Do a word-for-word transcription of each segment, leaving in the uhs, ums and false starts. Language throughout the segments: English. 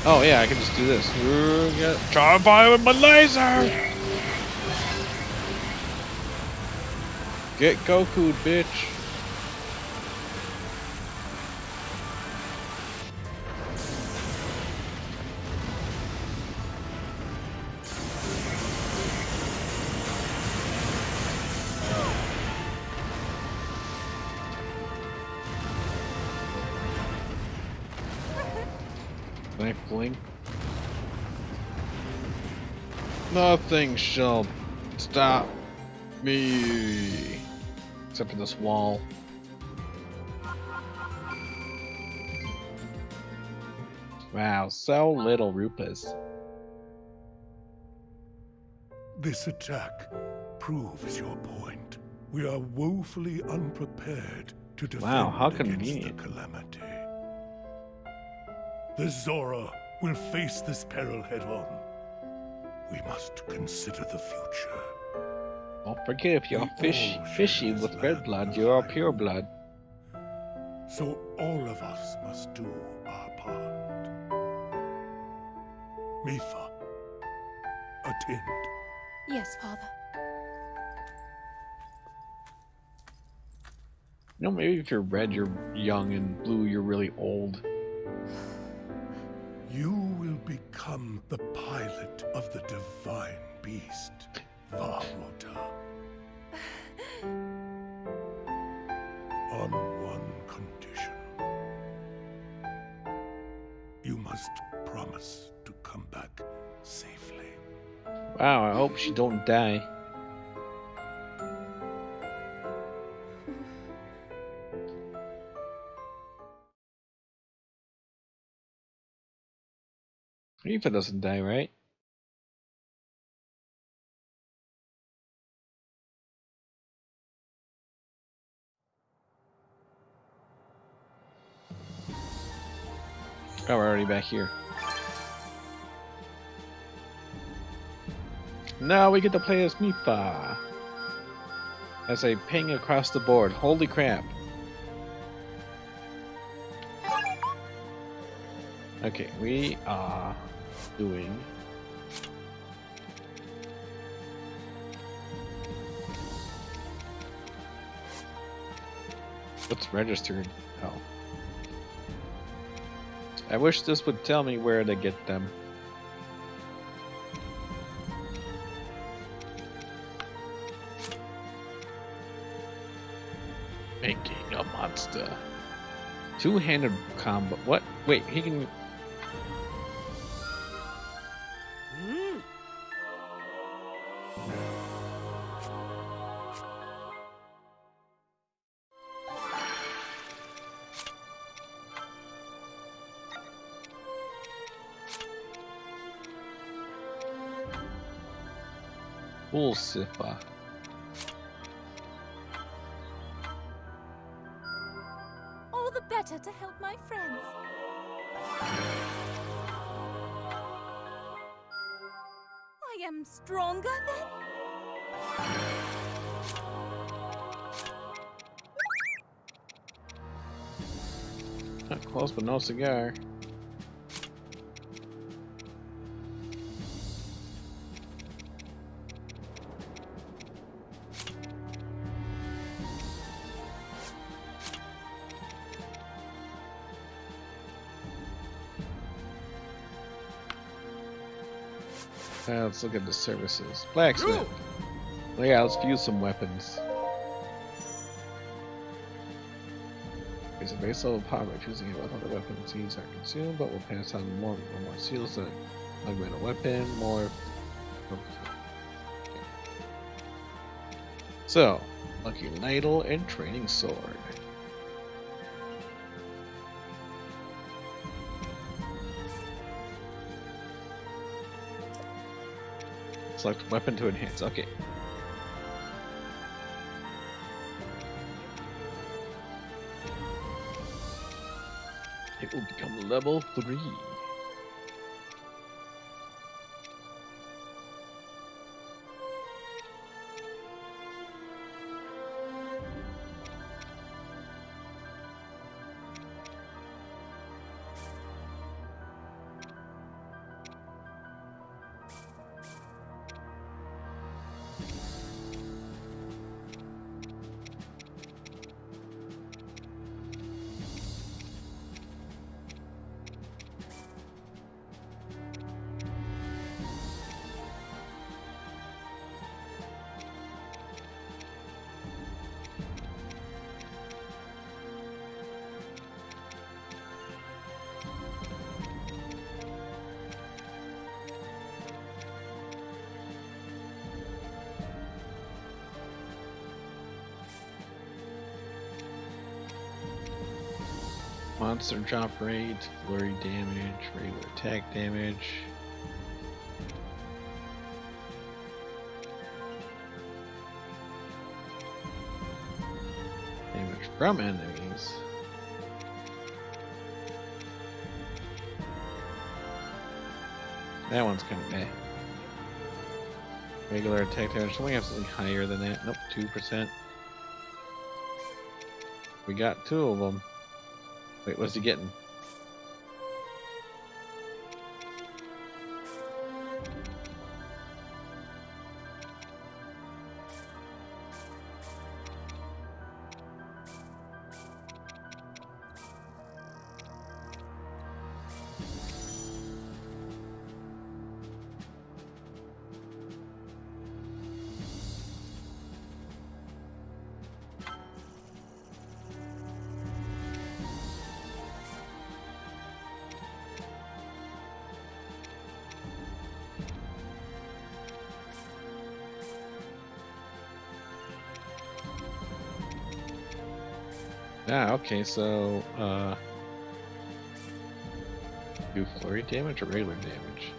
Oh yeah, I can just do this. Ooh, yeah. Try by with my laser. Get Goku, bitch. Thankfully. Nothing shall stop me. Except for this wall. Wow, so little Rupas. This attack proves your point. We are woefully unprepared to defend Wow, how against convenient. the Calamity. The Zora will face this peril head-on. We must consider the future. Don't forget, if you're We fish, all share fishy this with land red blood, of you are Hyrule. pure blood. So all of us must do our part. Mipha, attend. Yes, Father. You know, maybe if you're red, you're young, and blue, you're really old. You will become the pilot of the divine beast, Varota. On one condition. You must promise to come back safely. Wow, I hope she don't die. Mipha doesn't die, right? Oh, we're already back here. Now we get to play as Mipha. As I ping across the board. Holy crap. Okay, we are doing... What's registered? Oh. I wish this would tell me where to get them. Making a monster. Two-handed combo. What? Wait, he can... Full Sifa. All the better to help my friends. I am stronger then? Not close, but no cigar. Uh, let's look at the services. Blacksmith. Well, yeah, let's view some weapons. It's a base level power by choosing it with other weapons. These are consumed, but will pass on more or more seals than augment a weapon, more. So, lucky ladle and training sword. Select weapon to enhance. Okay. It will become level three. Monster drop rate, flurry damage, regular attack damage. Damage from enemies. That one's kind of meh. Regular attack damage. Don't we have something higher than that? Nope, two percent. We got two of them. Wait, what's he getting? Ah, okay, so, uh... do flurry damage or regular damage?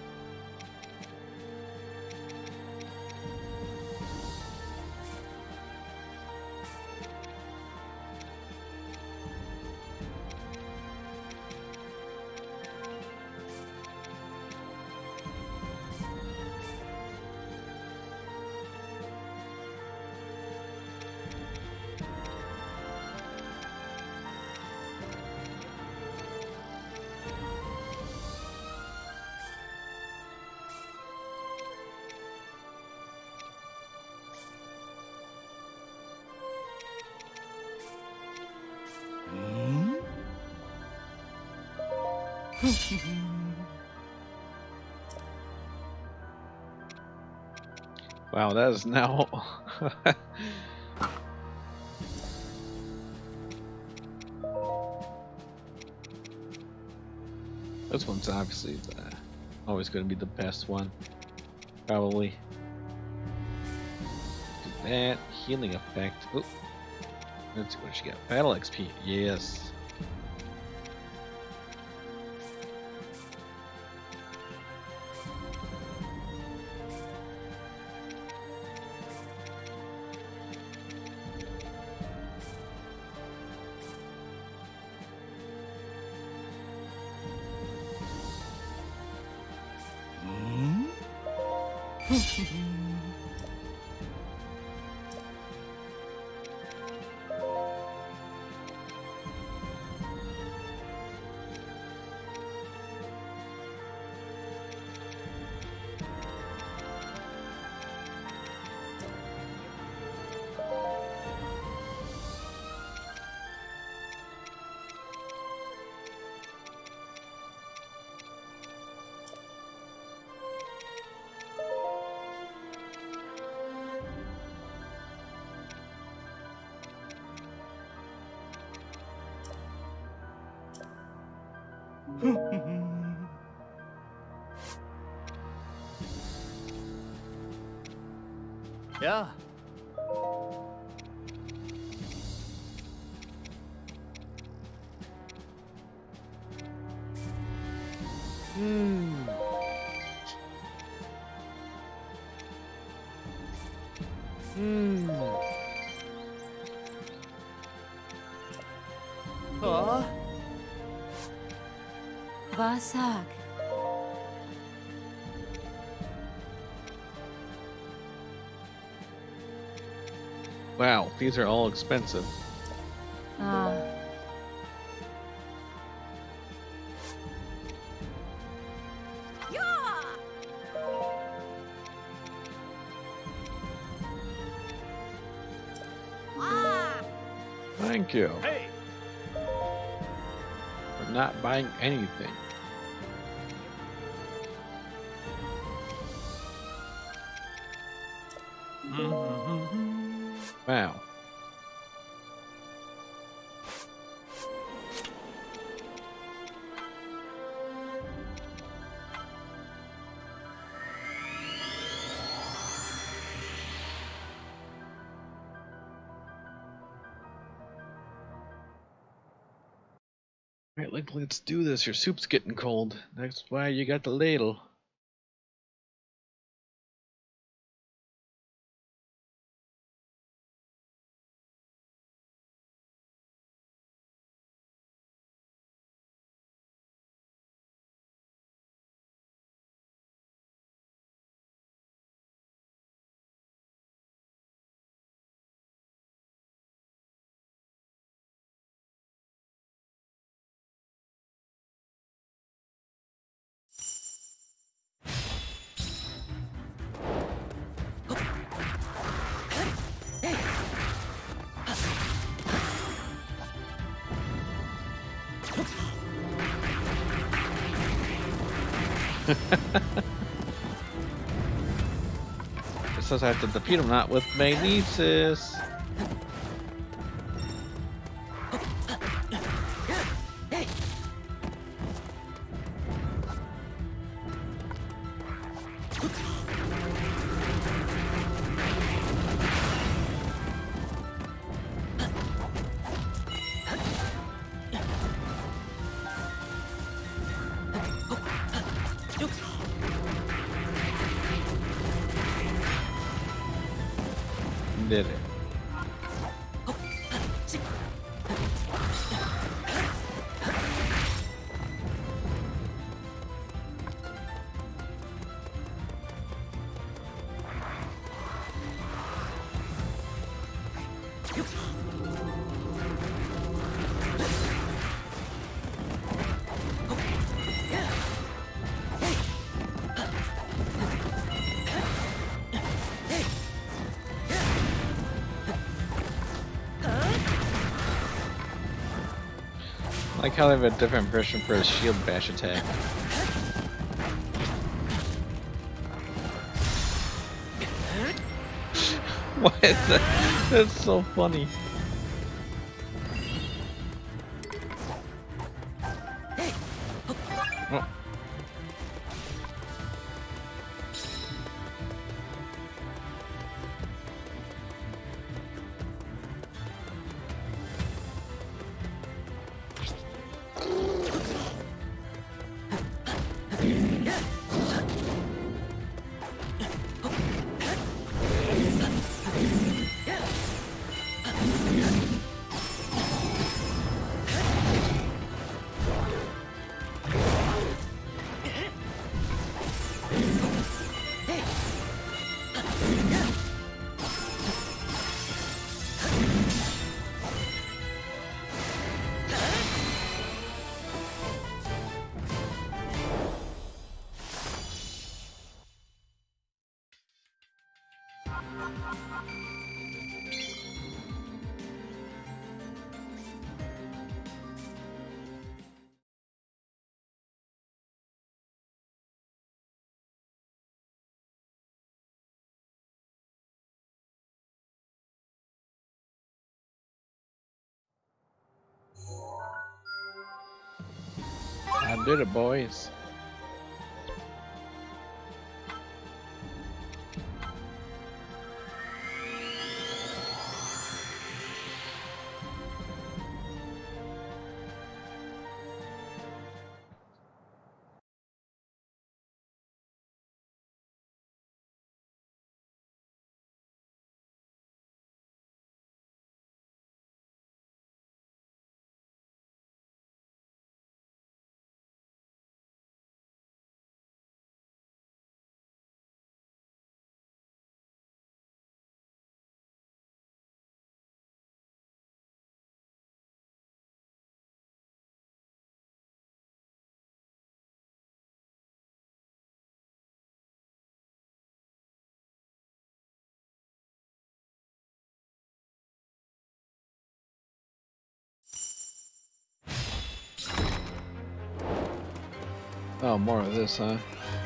Wow, that is now... This one's obviously the, always going to be the best one. Probably. Do that. Healing effect. Oop. Let's see what she got. Battle X P. Yes. Yeah. Hmm. Hmm. Huh? Vasag. Wow, these are all expensive. Ah. Thank you Hey. for not buying anything. Wow. Alright, Link, let's do this. Your soup's getting cold. That's why you got the ladle. It says I have to defeat him, not with magnesis. Did it. I like how they have a different version for his shield bash attack. What? That's so funny. Oh. I did it, boys. Oh, more of this, huh?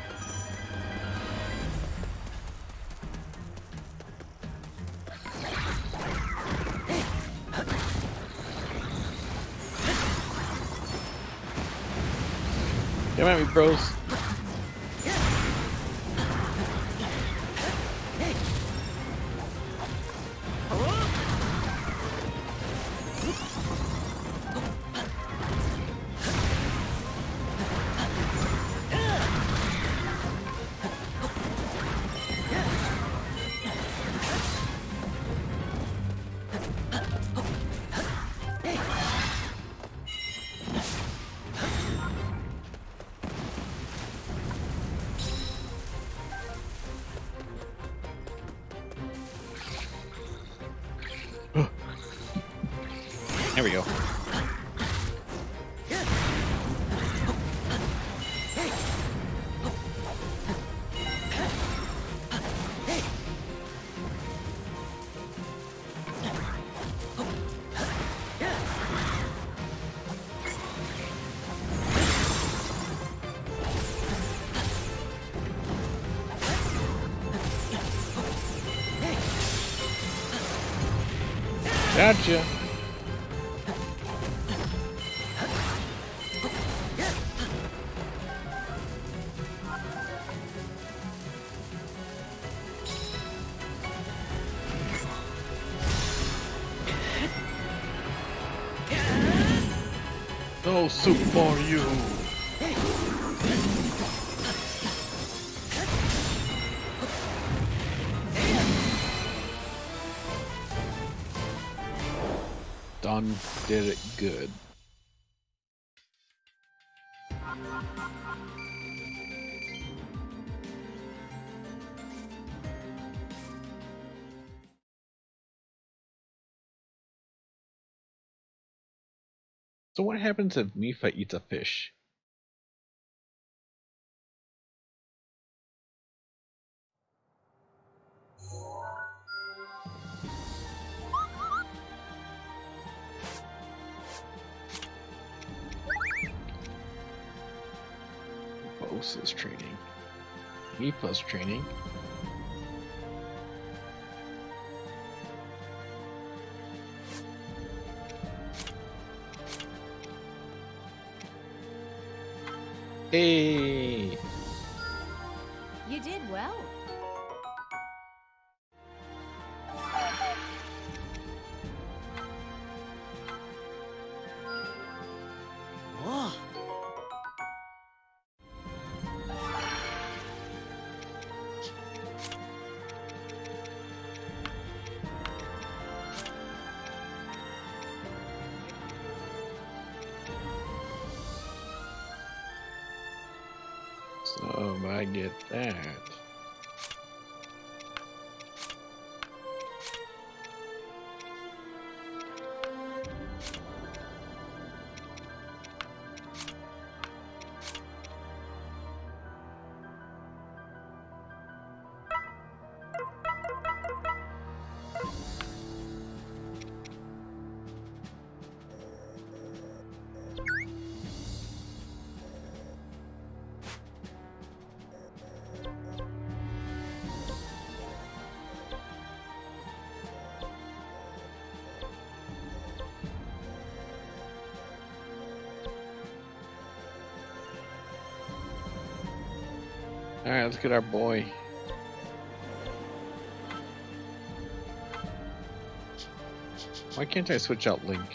Come at me, bros. There we go. Gotcha. No soup for you. Don did it good. So what happens if Mifa eats a fish? Bosa's training. Mifa's training. Hey! You did well. Whoa. So I get that. Alright, let's get our boy. Why can't I switch out Link?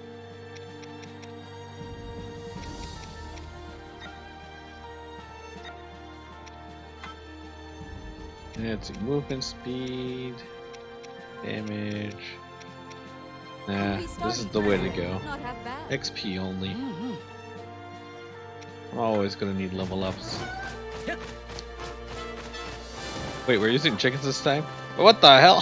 Let's see, movement speed, damage. Nah, this is the way to go. Not half bad. X P only. Mm-hmm. I'm always gonna need level ups. Wait, we're using chickens this time? What the hell?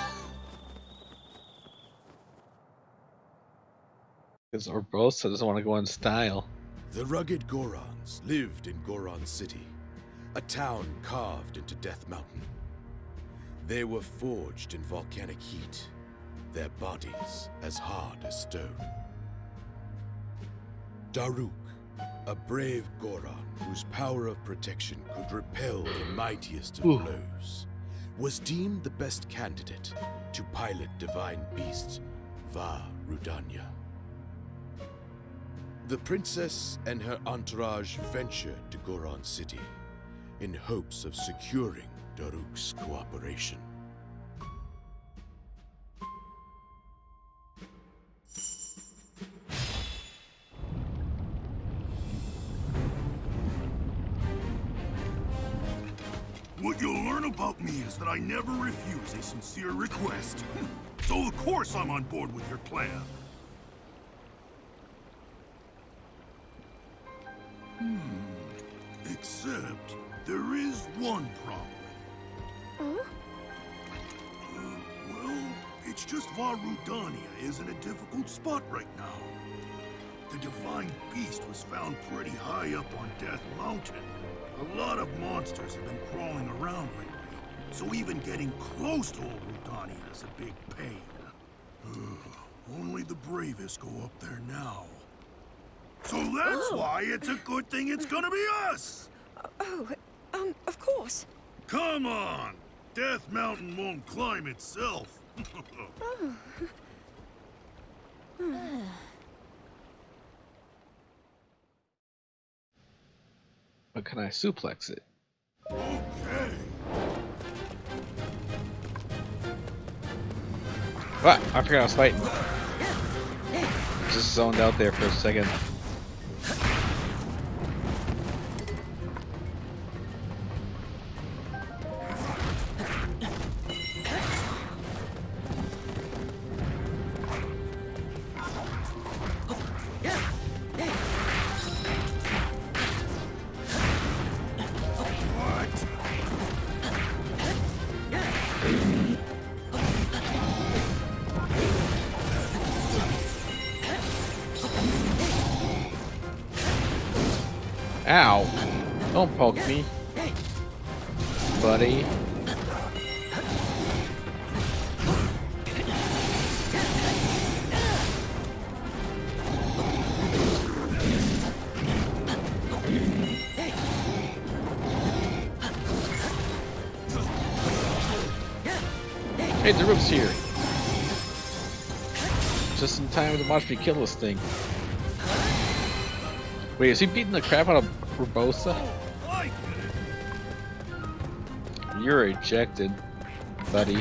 Because Urbosa doesn't want to go in style. The rugged Gorons lived in Goron City, a town carved into Death Mountain. They were forged in volcanic heat, their bodies as hard as stone. Daruk, a brave Goron whose power of protection could repel the mightiest of Ooh. blows, was deemed the best candidate to pilot divine beast Va Rudanya. The princess and her entourage ventured to Goron City in hopes of securing Daruk's cooperation. What you'll learn about me is that I never refuse a sincere request. So of course I'm on board with your plan. Hmm. Except there is one problem. Oh? Uh, well, it It's just Varudania is in a difficult spot right now. The divine beast was found pretty high up on Death Mountain. A lot of monsters have been crawling around lately, so even getting close to old Rudania is a big pain. Only the bravest go up there now. So that's Oh. why it's a good thing it's gonna be us! Oh, um, of course. Come on! Death Mountain won't climb itself. But can I suplex it? Okay. What? I forgot I was fighting. Just zoned out there for a second. Ow! Don't poke me, buddy. Hey, the roof's here. Just in time to watch me kill this thing. Wait, is he beating the crap out of Urbosa? I get it. You're ejected, buddy.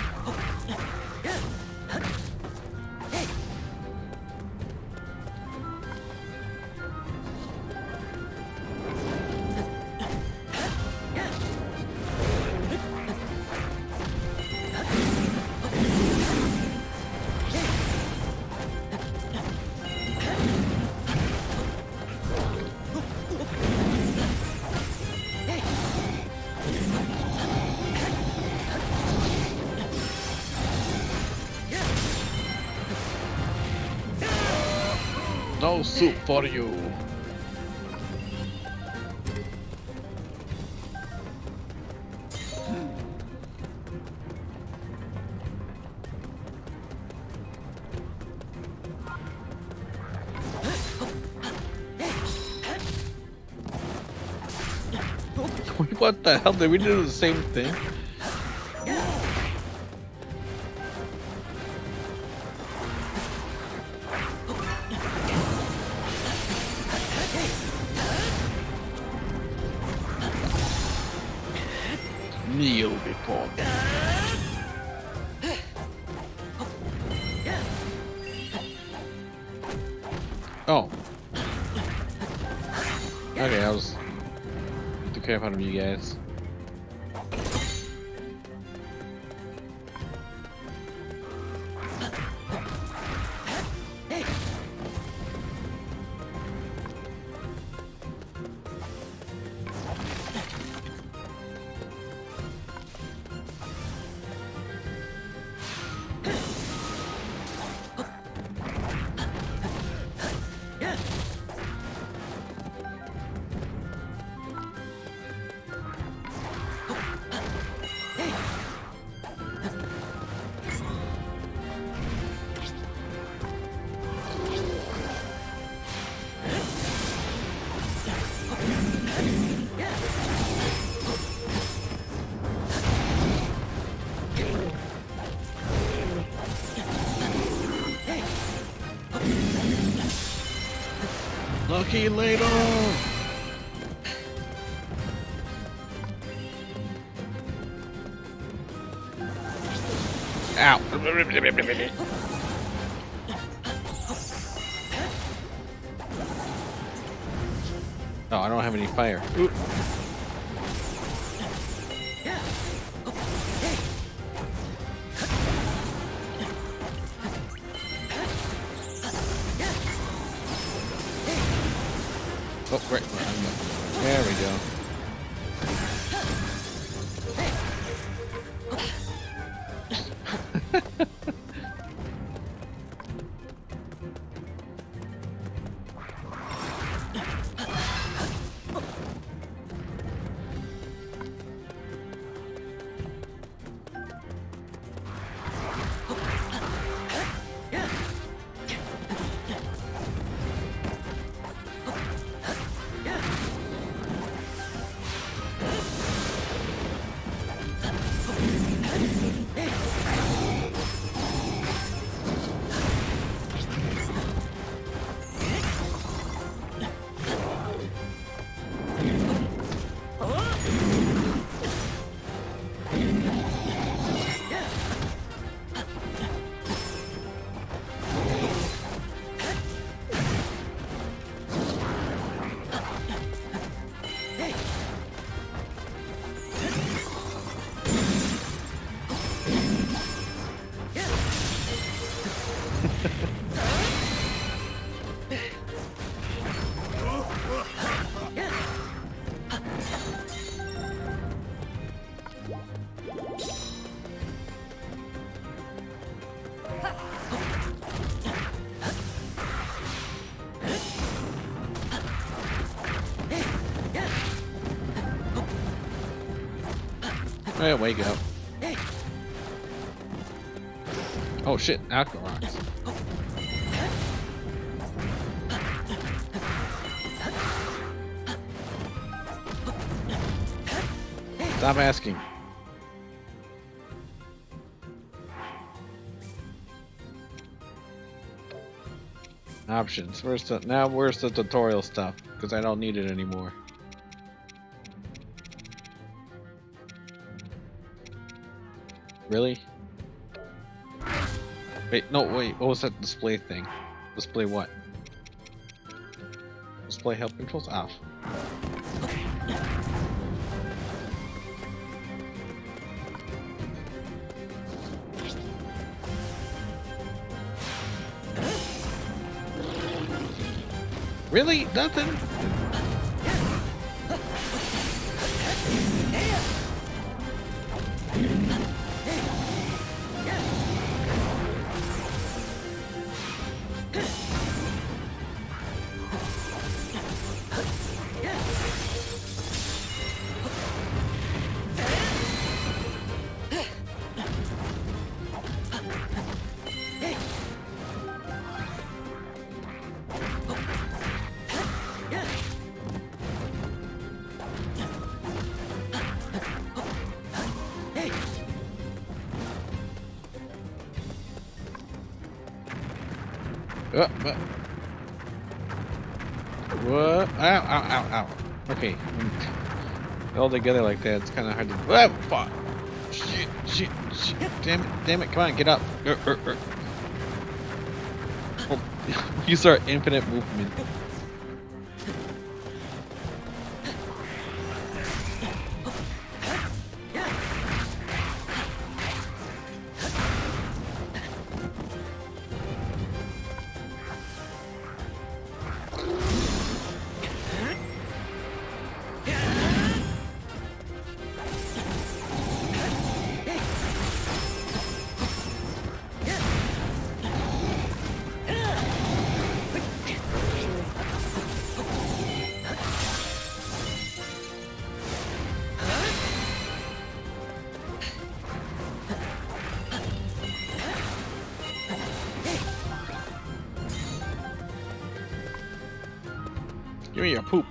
No soup for you. What the hell? Did we do the same thing? Kneel before me. Oh. Okay, I was too careful of you guys. Lucky later. Ow. Oh, I don't have any fire. Ooh. Oh, right. There we go. Hey, wake up. Oh shit, alkalox. Stop asking. Options. Where's the now? Where's the tutorial stuff? Because I don't need it anymore. Really? Wait, no, wait. What was that display thing? Display what? Display help controls off. Really? Nothing? Uh, uh. What? Ow, ow, ow, ow. Okay. All together like that, it's kind of hard to. Oh, fuck. Shit, shit, shit. Damn it, damn it. Come on, get up. Er, er, er. Oh, use our infinite movement. Give me your poop.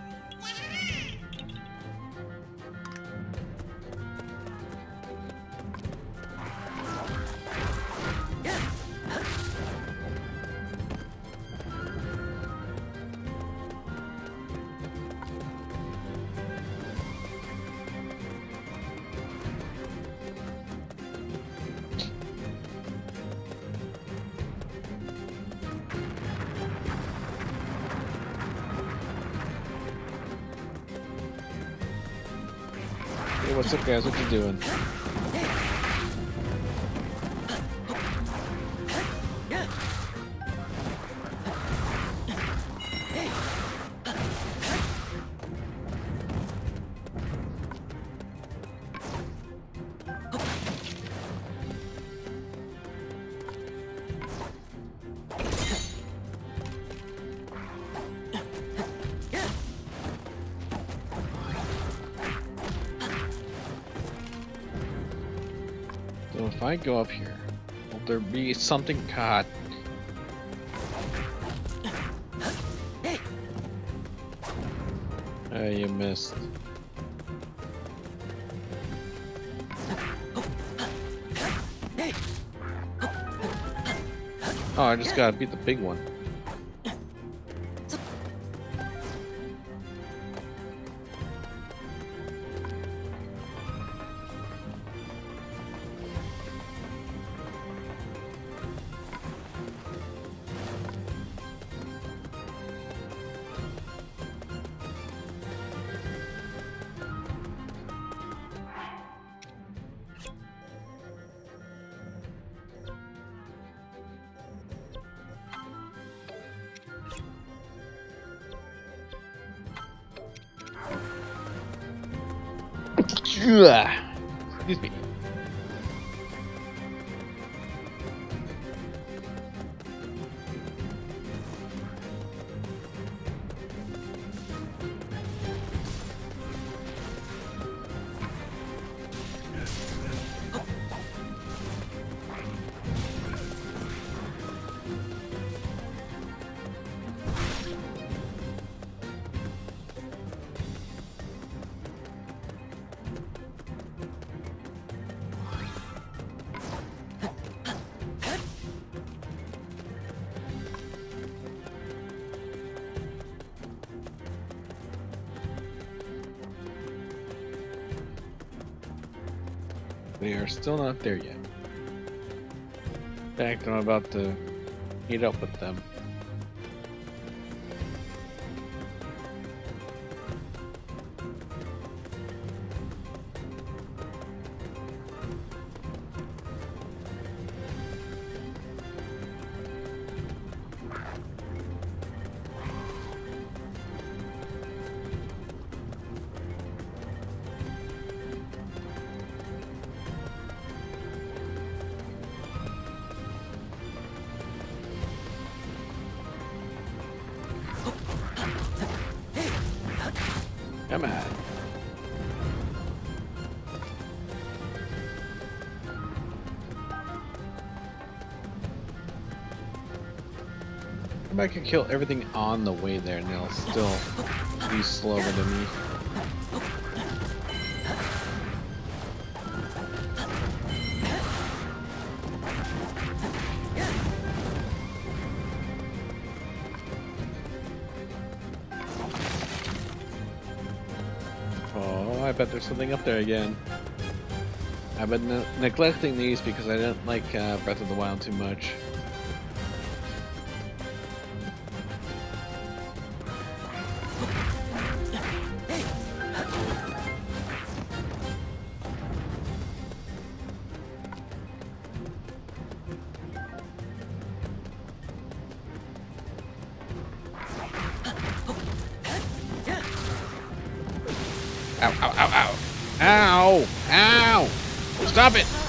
Hey, what's up, guys? What you doing? So if I go up here, will there be something caught? Oh, you missed. Oh, I just gotta beat the big one. Excuse me. They are still not there yet. In fact, I'm about to meet up with them. Come on. I could kill everything on the way there and they'll still be slower than me. Oh, I bet there's something up there again. I've been ne neglecting these because I didn't like uh, Breath of the Wild too much. Ow, ow, ow, ow. Ow! Ow! Stop it!